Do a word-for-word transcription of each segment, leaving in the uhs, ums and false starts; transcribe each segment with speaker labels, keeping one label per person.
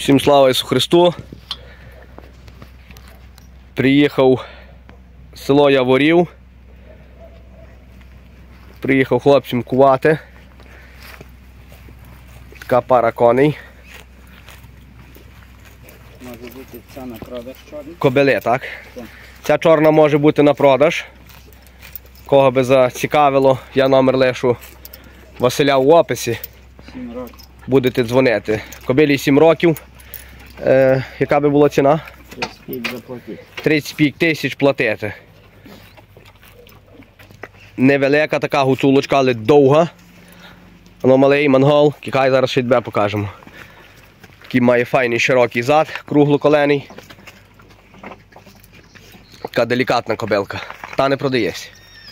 Speaker 1: Всім слава Ісусу Христу. Приїхав в село Яворів. Приїхав хлопцям кувати. Така пара коней.
Speaker 2: Може бути ця на продаж чорна?
Speaker 1: Кобили, так?
Speaker 2: Так.
Speaker 1: Ця чорна може бути на продаж. Кого би зацікавило, я номер лишу Василя в описі.
Speaker 2: сім років.
Speaker 1: Будете дзвонити. Кобилі сім років. Е, яка би була ціна?
Speaker 2: тридцять п'ять заплатити.
Speaker 1: тридцять п'ять тисяч платити. Невелика така гуцулочка, але довга. Воно малий монгол. Кікай, зараз ще тебе покажемо. Такий має файний широкий зад, круглоколений. Така делікатна кобилка. Та не продається.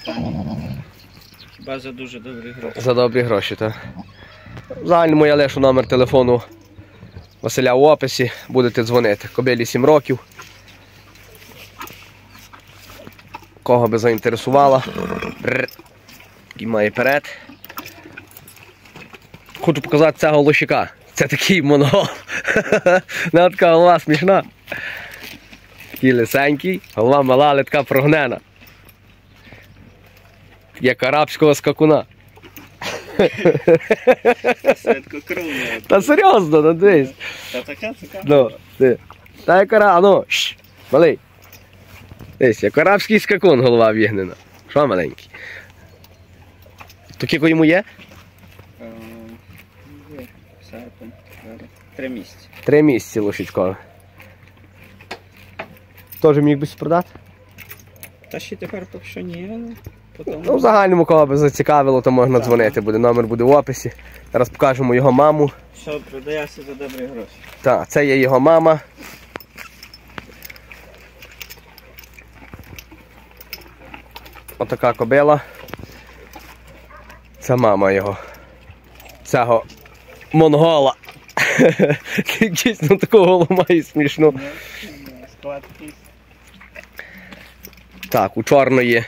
Speaker 2: Хіба за дуже добрі гроші.
Speaker 1: За добрі гроші, так. В загальному я лишу номер телефону Василя в описі. Будете дзвонити. Кобилі сім років. Кого би заінтересувала. Такий має перед. Хочу показати цього лошика. Це такий монгол. Не така голова смішна. Такий лисенький, голова мала, але така прогнена. Як арабського скакуна.
Speaker 2: Святкокровна.
Speaker 1: Та серйозно, ну дивись.
Speaker 2: Та така, така.
Speaker 1: Ну, ти. Та як ара... А ну, шш, малий. Дивись, як арабський скакун голова вігнена. Що маленький? То кілько йому є?
Speaker 2: Е, є. Серпень. Зараз. Три місяці.
Speaker 1: Три місяці лошечкове. Теж міг би продати?
Speaker 2: Та ще тепер поки що ні, але потім...
Speaker 1: Ну, в загальному, кого би зацікавило, то можна дзвонити буде. Номер буде в описі. Зараз покажемо його маму.
Speaker 2: Що продається за добрі гроші.
Speaker 1: Так, це є його мама. Отака кобила. Це мама його. Цього монгола. Дійсно таку голову має смішну.
Speaker 2: Склад такий.
Speaker 1: Так, у чорної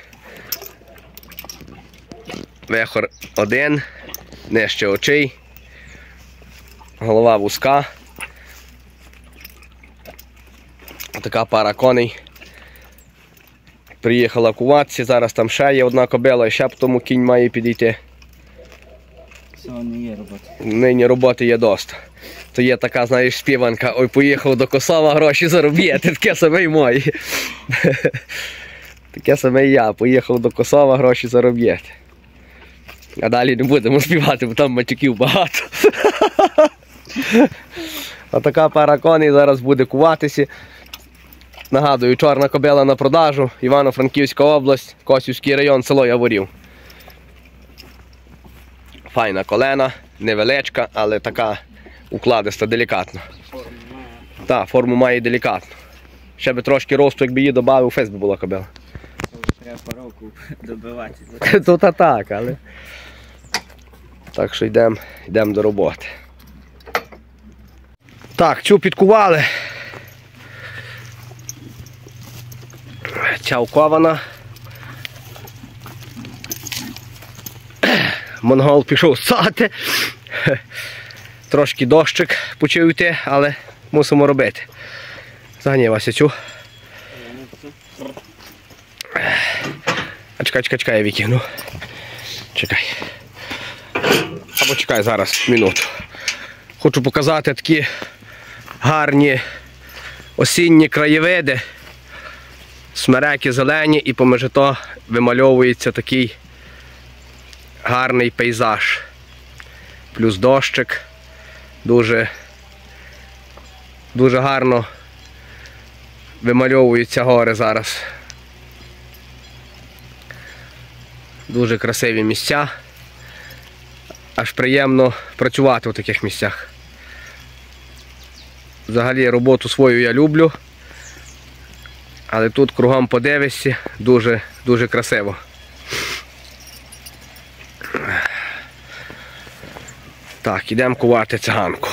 Speaker 1: вихор один, нижче очей, голова вузька. Така пара коней. Приїхала куватися, зараз там ще є одна кобила і ще по тому кінь має підійти.
Speaker 2: Сьогодні не є робота.
Speaker 1: Нині роботи є доста. То є така, знаєш, співанка, ой, поїхав до Косова гроші заробити, таке саме й моє. Таке саме і я, поїхав до Косова гроші заробити. А далі не будемо співати, бо там матюків багато. Отака пара коней зараз буде куватися. Нагадую, чорна кобила на продажу, Івано-Франківська область, Косівський район, село Яворів. Файна колена, невеличка, але така укладиста, делікатна.
Speaker 2: Форму має.
Speaker 1: Так, форму має делікатну. Ще би трошки росту, якби її додав, фест би була кобила.
Speaker 2: Це вже треба паровку добивати.
Speaker 1: Тут так, але... Так що йдемо йдем до роботи. Так, цю підкували. Ця укована. Монгол пішов ссати. Трошки дощик почав йти, але мусимо робити. Загнівася цю. А чекай, чекай, чекай, я викину. Чекай. Або чекай зараз, минуту. Хочу показати такі гарні осінні краєвиди. Смереки зелені і поміж то вимальовується такий гарний пейзаж. Плюс дощик. Дуже, дуже гарно вимальовуються гори зараз. Дуже красиві місця. Аж приємно працювати у таких місцях. Взагалі роботу свою я люблю. Але тут кругом подивишся, дуже, дуже красиво. Так, ідемо кувати циганку.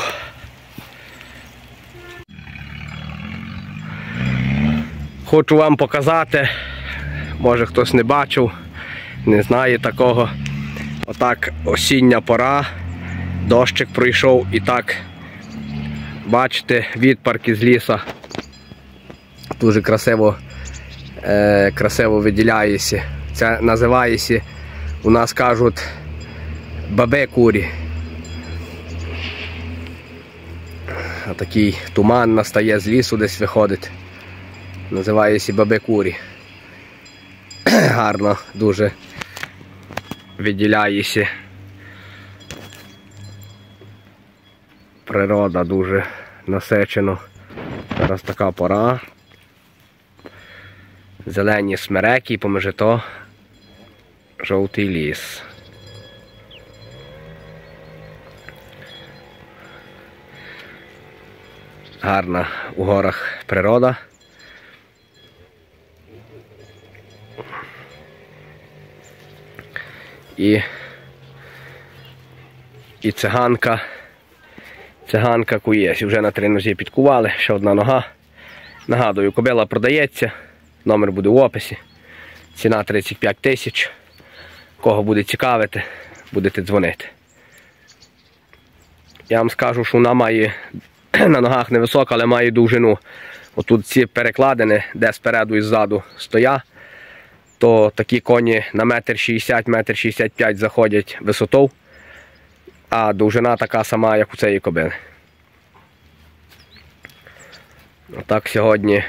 Speaker 1: Хочу вам показати, може хтось не бачив, не знає такого. Отак осіння пора, дощик пройшов і так бачите, відпарки з лісу. Дуже красиво, е, красиво виділяється. Це називається, у нас кажуть, бабе курі. А такий туман настає з лісу, десь виходить. Називається бабе курі. Гарно дуже виділяється. Природа дуже насичена. Зараз така пора. Зелені смереки, поміж то жовтий ліс. Гарна у горах природа. І, і циганка, циганка куєсь. Вже на три нозі підкували, ще одна нога. Нагадую, кобила продається, номер буде в описі. Ціна тридцять п'ять тисяч. Кого буде цікавити, будете дзвонити. Я вам скажу, що вона має на ногах невисока, але має довжину. Отут ці перекладини, де спереду і ззаду стоя, то такі коні на метр шістдесят, метр шістдесят п'ять заходять висотою, а довжина така сама, як у цієї кобили. Отак сьогодні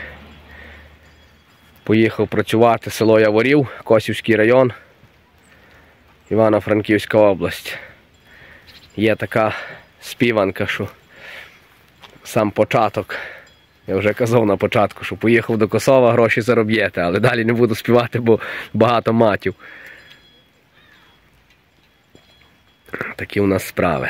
Speaker 1: поїхав працювати село Яворів, Косівський район, Івано-Франківська область. Є така співанка, що сам початок, я вже казав на початку, що поїхав до Косова, гроші зароб'єте, але далі не буду співати, бо багато матів. Такі у нас справи.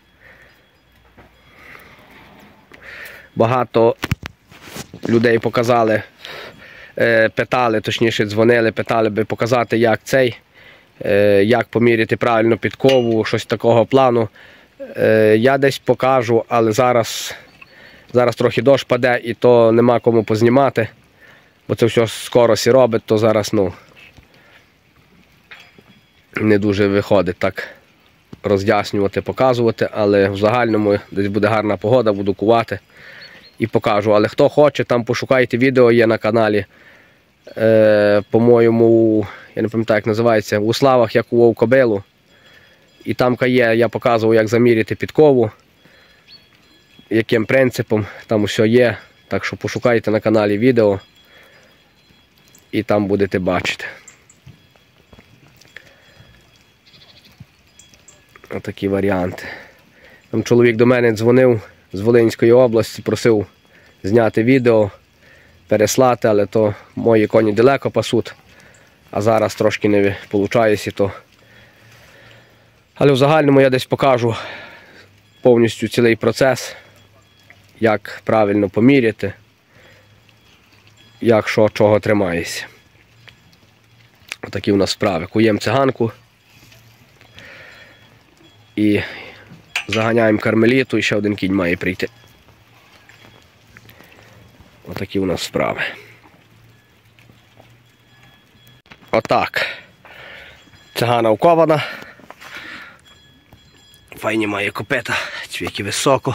Speaker 1: Багато людей показали, питали, точніше дзвонили, питали би показати, як цей, як поміряти правильно підкову, щось такого плану. Я десь покажу, але зараз, зараз трохи дощ паде і то нема кому познімати, бо це все скоро сі робить, то зараз ну, не дуже виходить так роз'яснювати, показувати, але в загальному десь буде гарна погода, буду кувати і покажу. Але хто хоче, там пошукайте відео, є на каналі, е, по-моєму, я не пам'ятаю, як називається, у Славах я кував кобилу. І там є, я показував, як заміряти підкову, яким принципом, там усе є. Так що пошукайте на каналі відео і там будете бачити. Отакі варіанти. Там чоловік до мене дзвонив з Волинської області, просив зняти відео, переслати, але то мої коні далеко пасуть, а зараз трошки не виходить, то. Але в загальному я десь покажу повністю цілий процес, як правильно поміряти, як що, чого тримається. Отакі у нас справи. Куємо циганку і заганяємо кармеліту, і ще один кінь має прийти. Отакі у нас справи. Отак. Цигана вкована. Файні має копита, цвіки високо.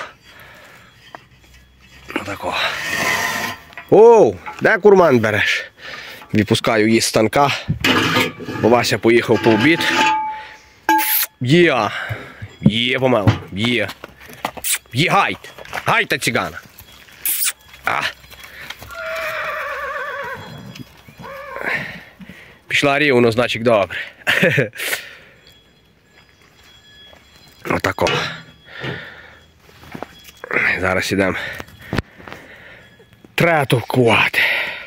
Speaker 1: Отако. Оу, де курман береш? Випускаю її з станка, бо Вася поїхав по обід. Є, є помалу, є. Є, гайт, гайта цигана. А. Пішла рівно, значить добре. Отако. Зараз ідемо трету кувати.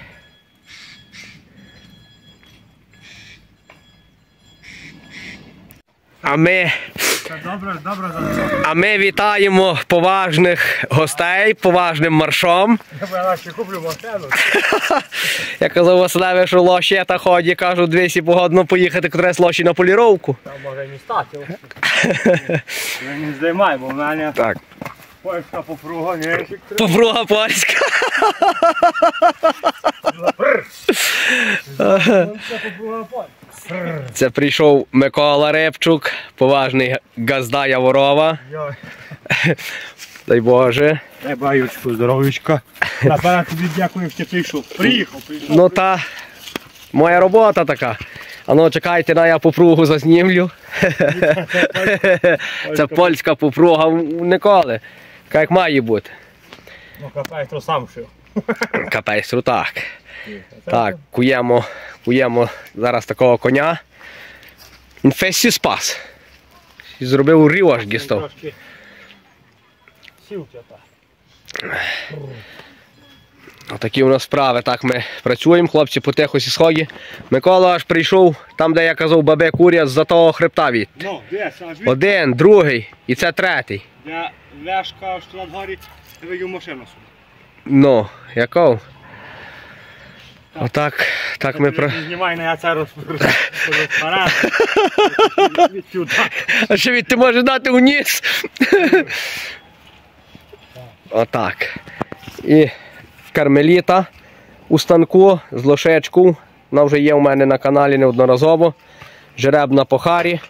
Speaker 1: А ми, а ми вітаємо поважних гостей, поважним маршом.
Speaker 2: Я ще куплю машину.
Speaker 1: Я казав Василеві, що лоші та ході, кажу, двісті погодно поїхати, котре з лоші на поліровку.
Speaker 2: Там може не стати. Не здіймай, бо в мене
Speaker 1: так.
Speaker 2: Польська попруга, не?
Speaker 1: Попруга польська. Це прийшов Микола Рибчук, поважний газда Яворова. Дай Боже.
Speaker 2: Дай баючку, здоров'ячка. Наперед тобі дякую, що ти прийшов. Приїхав, прийшов.
Speaker 1: Ну та, моя робота така. А ну чекайте, на я попругу зазнімлю. Це польська попруга ніколи. Така як має бути.
Speaker 2: Ну, капайстру сам шив.
Speaker 1: Капейстру, так. Так, куємо, куємо зараз такого коня. Він фесі спас. І зробив рів аж дістав.
Speaker 2: Трошки сів тята.
Speaker 1: Отакі у нас справи. Так ми працюємо, хлопці потихо зі сході. Микола аж прийшов, там де я казав, бабе куря з-за того хребта від.
Speaker 2: Ну, десь, аж від.
Speaker 1: Один, другий і це третій.
Speaker 2: Я Лешка, що над горі, я видів машину собі.
Speaker 1: Ну, яков? Отак, так ми про...
Speaker 2: Знімай, на я це розпоряджу.
Speaker 1: А що від ти може дати вниз? Отак. І кармеліта у станку з лошечку. Вона вже є у мене на каналі неодноразово. Жереб на похарі.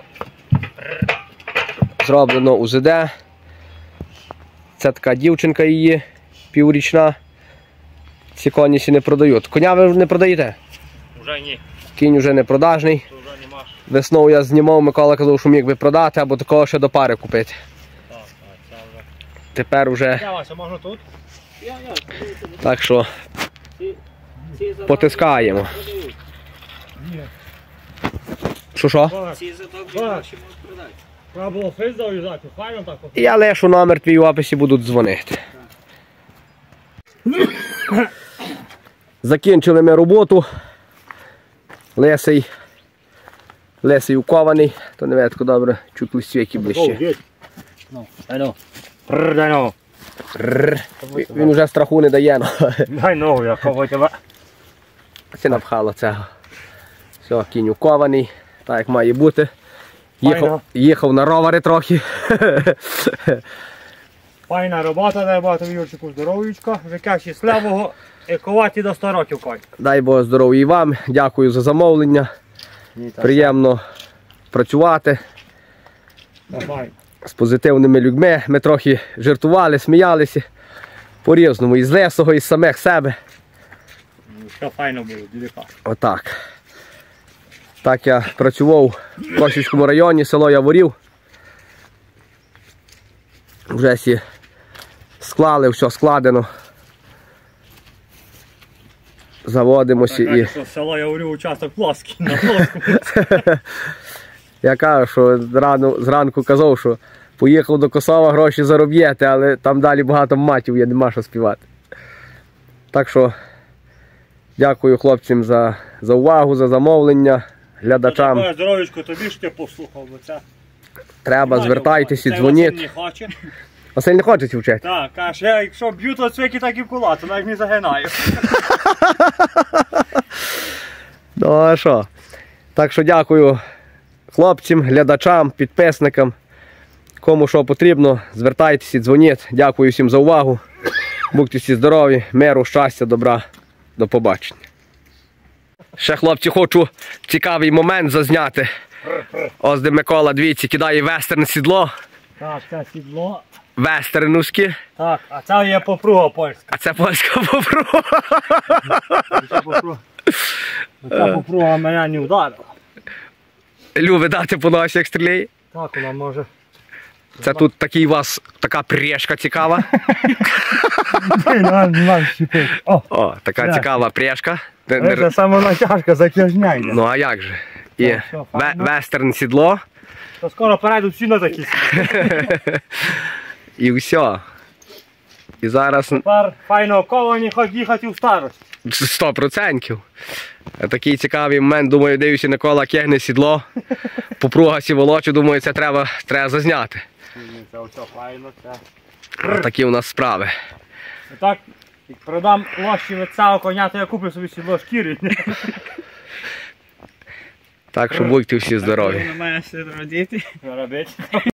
Speaker 1: Зроблено УЗД. Це така дівчинка її, піврічна. Ці коні сі не продають. Коня ви не продаєте?
Speaker 2: Уже ні.
Speaker 1: Кінь вже не продажний.
Speaker 2: Вже нема.
Speaker 1: Весною я знімав, Микола казав, що міг би продати, або такого ще до пари купити.
Speaker 2: Так, так, це вже.
Speaker 1: Тепер вже.
Speaker 2: Я Вася, можна тут? Я, я.
Speaker 1: Так що потискаємо. Що що?
Speaker 2: Ці задовгі гроші можуть продати. Треба було фейс зав'язати, файно так.
Speaker 1: Я лишу номер твій в описі, будуть дзвонити. Закінчили ми роботу. Лесий. Лесий укований. То не ветко добре, чуть листівки ближче.
Speaker 2: Ну, дай ну. Прррр, дай ну.
Speaker 1: Рррр. Він уже страху не дає.
Speaker 2: Дай ну, я ховаю тебе.
Speaker 1: Це напхало цього. Все, кінь укований, так як має бути. Їхав, їхав на ровери трохи.
Speaker 2: Файна робота, дай багато Юрчику здоров'ячка, життя щасливого, екувати до сто років конь.
Speaker 1: Дай Бог здоров'я і вам, дякую за замовлення. Приємно працювати з позитивними людьми. Ми трохи жартували, сміялися по-різному, із лесого, із самих себе.
Speaker 2: Все файно було, діліка.
Speaker 1: Отак. Так я працював в Косівському районі, село Яворів. Вже всі склали, все складено. Заводимося і...
Speaker 2: Так, що село Яворів участок плоский, на плоскому.
Speaker 1: Я кажу, що рано, зранку казав, що поїхав до Косова, гроші зароб'єте, але там далі багато матів є, нема що співати. Так що дякую хлопцям за, за увагу, за замовлення, глядачам.
Speaker 2: Таке здоров'ячко тобі ж ти послухав, бо це...
Speaker 1: Треба, звертайтесь і
Speaker 2: Це
Speaker 1: дзвоніть.
Speaker 2: Василь не хоче.
Speaker 1: Василь не хоче вчити?
Speaker 2: Так, каже, я якщо б'ю, то цвіки так і кула, то навіть не загинаю.
Speaker 1: Ну а що? Так що дякую хлопцям, глядачам, підписникам. Кому що потрібно, звертайтеся і дзвоніть. Дякую всім за увагу. Будьте всі здорові, миру, щастя, добра. До побачення. Ще, хлопці, хочу цікавий момент зазняти. Ось де Микола, дивіться, кидає вестерн сідло.
Speaker 2: Так, це сідло.
Speaker 1: Вестернівське.
Speaker 2: Так, а це є попруга польська.
Speaker 1: А це польська попруга.
Speaker 2: Це попруга. Ця попруга мене не вдарила.
Speaker 1: Любить дати по носі, як стріляє.
Speaker 2: Так, вона може.
Speaker 1: Це тут такий у вас, така пряжка цікава.
Speaker 2: О,
Speaker 1: О, така
Speaker 2: Так.
Speaker 1: цікава пряжка.
Speaker 2: це саме натяжка, затяжня йде.
Speaker 1: Ну а як же? І
Speaker 2: Так, що,
Speaker 1: ве-
Speaker 2: файно?
Speaker 1: вестерн сідло.
Speaker 2: То скоро перейдуть всі на такі.
Speaker 1: І все. І зараз
Speaker 2: Тепер файно ковані, хоч їхати у старості.
Speaker 1: сто відсотків. Такий цікавий момент, думаю, дивлюся, Микола кегне сідло. Попруга сіволочу, думаю, це треба, треба зазняти.
Speaker 2: Це все файно, це.
Speaker 1: Такі у нас справи.
Speaker 2: Так, як продам лощі від цього коня, то я куплю собі сідло шкіри.
Speaker 1: Так що будьте всі здорові.
Speaker 2: На мене ще родити. Робити.